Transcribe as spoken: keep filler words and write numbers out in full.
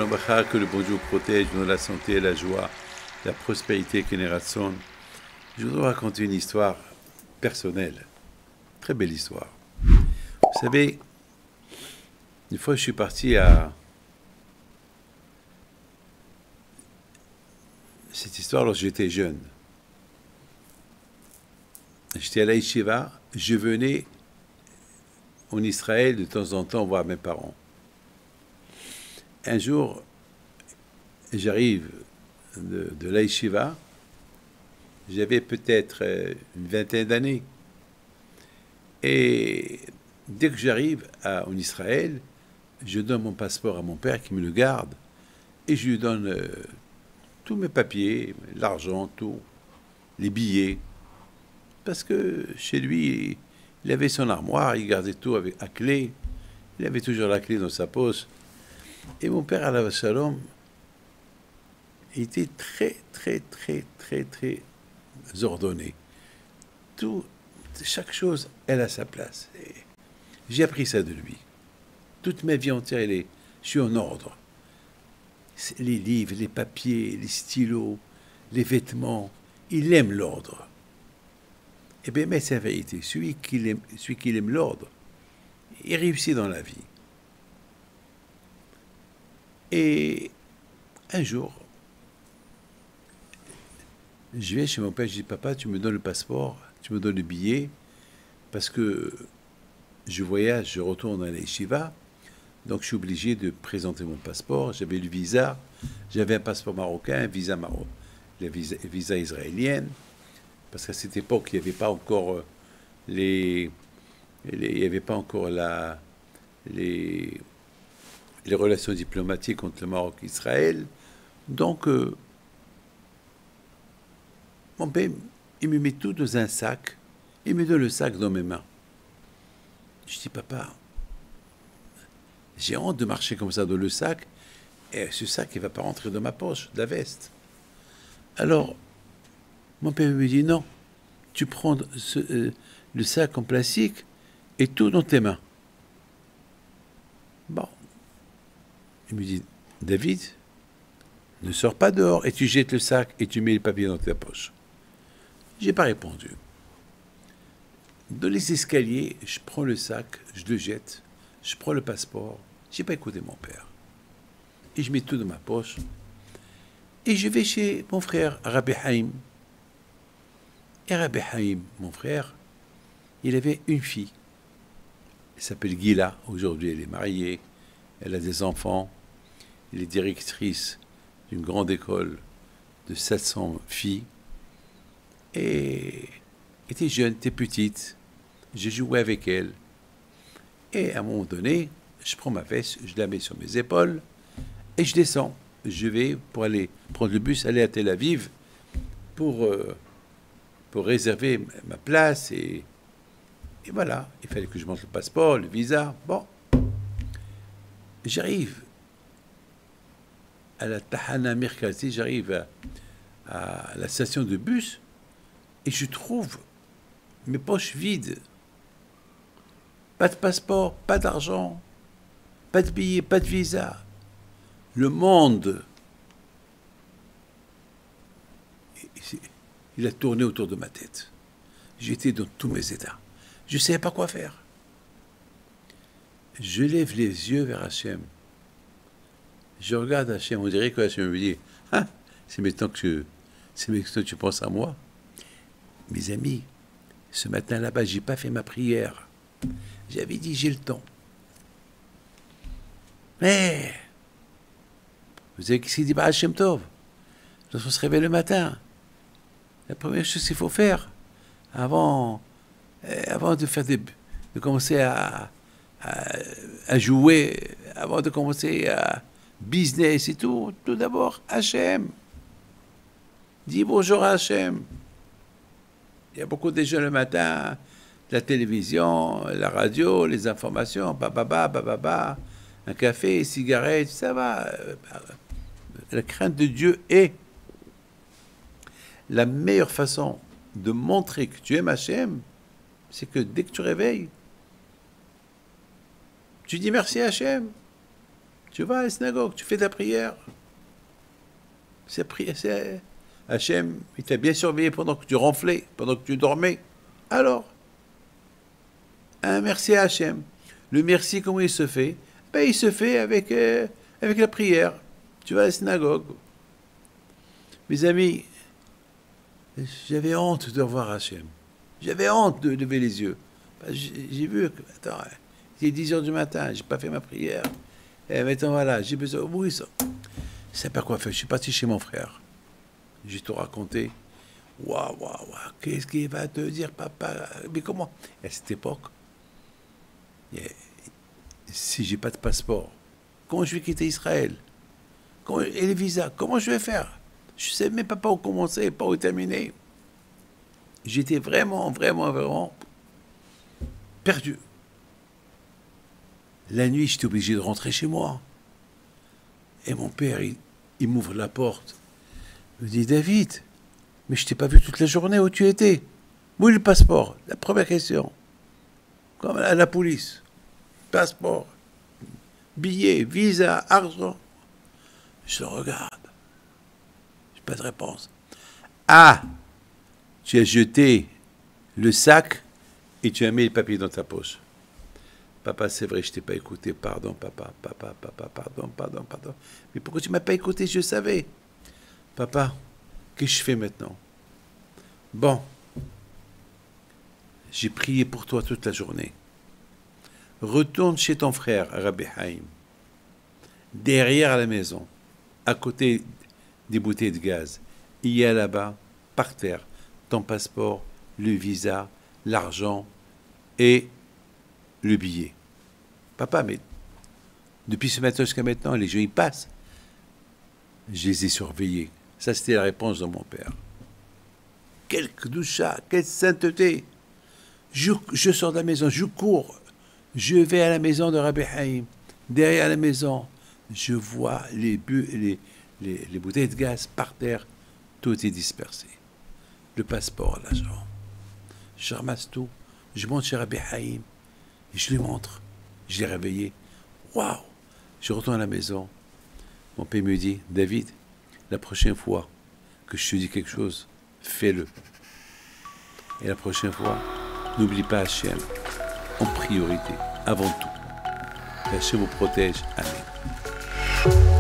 que le bon Dieu protège, nous donne la santé, la joie, la prospérité, Keneratson. Je voudrais vous raconter une histoire personnelle, très belle histoire. Vous savez, une fois je suis parti à... Cette histoire lorsque j'étais jeune. J'étais à la Yeshiva, je venais en Israël de temps en temps voir mes parents. Un jour, j'arrive de, de la Yeshiva, j'avais peut-être une vingtaine d'années. Et dès que j'arrive en Israël, je donne mon passeport à mon père qui me le garde et je lui donne euh, tous mes papiers, l'argent, tout, les billets. Parce que chez lui, il avait son armoire, il gardait tout avec à clé. Il avait toujours la clé dans sa poche. Et mon père, Alav Shalom, il était très, très, très, très, très ordonné. Tout, chaque chose, elle a sa place. J'ai appris ça de lui. Toute ma vie entière, elle est, je suis en ordre. Les livres, les papiers, les stylos, les vêtements, il aime l'ordre. Eh bien, mais c'est la vérité. Celui qui aime, celui qui aime l'ordre, il réussit dans la vie. Et un jour, je vais chez mon père, je dis, papa, tu me donnes le passeport, tu me donnes le billet, parce que je voyage, je retourne à la Yeshiva, donc je suis obligé de présenter mon passeport. J'avais le visa, j'avais un passeport marocain, un visa marocain, le visa, visa israélienne, parce qu'à cette époque, il n'y avait pas encore les, les, il n'y avait pas encore la, les, les relations diplomatiques entre le Maroc et Israël. Donc, euh, mon père, il me met tout dans un sac, il me donne le sac dans mes mains. Je dis, papa, j'ai honte de marcher comme ça dans le sac, et ce sac, il ne va pas rentrer dans ma poche, de la veste. Alors, mon père me dit, non, tu prends ce, euh, le sac en plastique et tout dans tes mains. Bon. Il me dit, David, ne sors pas dehors et tu jettes le sac et tu mets le papier dans ta poche. Je n'ai pas répondu. Dans les escaliers, je prends le sac, je le jette, je prends le passeport. Je n'ai pas écouté mon père. Et je mets tout dans ma poche. Et je vais chez mon frère, Rabbi Haïm. Et Rabbi Haïm, mon frère, il avait une fille. Elle s'appelle Gila. Aujourd'hui, elle est mariée. Elle a des enfants. Elle est directrice d'une grande école de sept cents filles. Et elle était jeune, elle était petite. Je jouais avec elle. Et à un moment donné, je prends ma veste, je la mets sur mes épaules et je descends. Je vais pour aller prendre le bus, aller à Tel Aviv pour, euh, pour réserver ma place. Et, et voilà, il fallait que je montre le passeport, le visa. Bon, j'arrive à la Tahana Merkazi, j'arrive à, à la station de bus et je trouve mes poches vides. Pas de passeport, pas d'argent, pas de billets, pas de visa. Le monde, il a tourné autour de ma tête. J'étais dans tous mes états. Je ne savais pas quoi faire. Je lève les yeux vers Hachem. Je regarde Hachem. On dirait que Hachem me dit, ah, c'est maintenant que tu, c'est maintenant que tu penses à moi. Mes amis, ce matin là-bas, je n'ai pas fait ma prière. J'avais dit, j'ai le temps. Mais, vous savez ce qu'il dit Baal Shem Tov? Lorsqu'on se réveille le matin, la première chose qu'il faut faire, avant, euh, avant de, faire des, de commencer à, à, à jouer, avant de commencer à business et tout, tout d'abord, Hachem. Dis bonjour à Hachem. Il y a beaucoup de gens le matin, la télévision, la radio, les informations, bababa, bababa, un café, cigarette, ça va. La crainte de Dieu est la meilleure façon de montrer que tu aimes Hachem, c'est que dès que tu réveilles, tu dis merci à Hachem. Tu vas à la synagogue, tu fais ta prière. C'est prière, c'est... Hachem, il t'a bien surveillé pendant que tu ronflais, pendant que tu dormais. Alors, un merci à Hachem. Le merci, comment il se fait? Ben, il se fait avec, euh, avec la prière. Tu vas à la synagogue. Mes amis, j'avais honte de revoir Hachem. J'avais honte de lever les yeux. J'ai vu que, attends, il est dix heures du matin, j'ai pas fait ma prière. Et maintenant, voilà, j'ai besoin. Oui, ça. Je sais pas quoi faire. Je suis parti chez mon frère. J'ai tout raconté. Waouh, waouh, waouh, qu'est-ce qu'il va te dire, papa? Mais comment? À cette époque, si j'ai pas de passeport, comment je vais quitter Israël? Comment, et les visas, comment je vais faire? Je sais même pas par où commencer, par où terminer. J'étais vraiment, vraiment, vraiment perdu. La nuit, j'étais obligé de rentrer chez moi. Et mon père, il, il m'ouvre la porte. Il me dit, David, mais je t'ai pas vu toute la journée, où tu étais? Où est le passeport? La première question. Comme à la police. Passeport, billet, visa, argent. Je le regarde. J'ai pas de réponse. Ah, tu as jeté le sac et tu as mis le papier dans ta poche. Papa, c'est vrai, je t'ai pas écouté. Pardon, papa, papa, papa, pardon, pardon, pardon. Mais pourquoi tu m'as pas écouté? Je savais. Papa, qu'est-ce que je fais maintenant? Bon, j'ai prié pour toi toute la journée. Retourne chez ton frère, Rabbi Haïm, derrière la maison, à côté des bouteilles de gaz. Il y a là-bas, par terre, ton passeport, le visa, l'argent et le billet. Papa, mais depuis ce matin jusqu'à maintenant, les jeux, ils passent. Je les ai surveillés. Ça, c'était la réponse de mon père. Quelle doucha, quelle sainteté. Je, je sors de la maison, je cours. Je vais à la maison de Rabbi Haïm. Derrière la maison, je vois les, bu- les, les, les bouteilles de gaz par terre. Tout est dispersé. Le passeport, l'argent. Je ramasse tout. Je monte chez Rabbi Haïm. Et je lui montre. Je l'ai réveillé. Waouh! Je retourne à la maison. Mon père me dit, David, la prochaine fois que je te dis quelque chose, fais-le. Et la prochaine fois, n'oublie pas Hachem en priorité, avant tout. Hachem vous protège. Amen.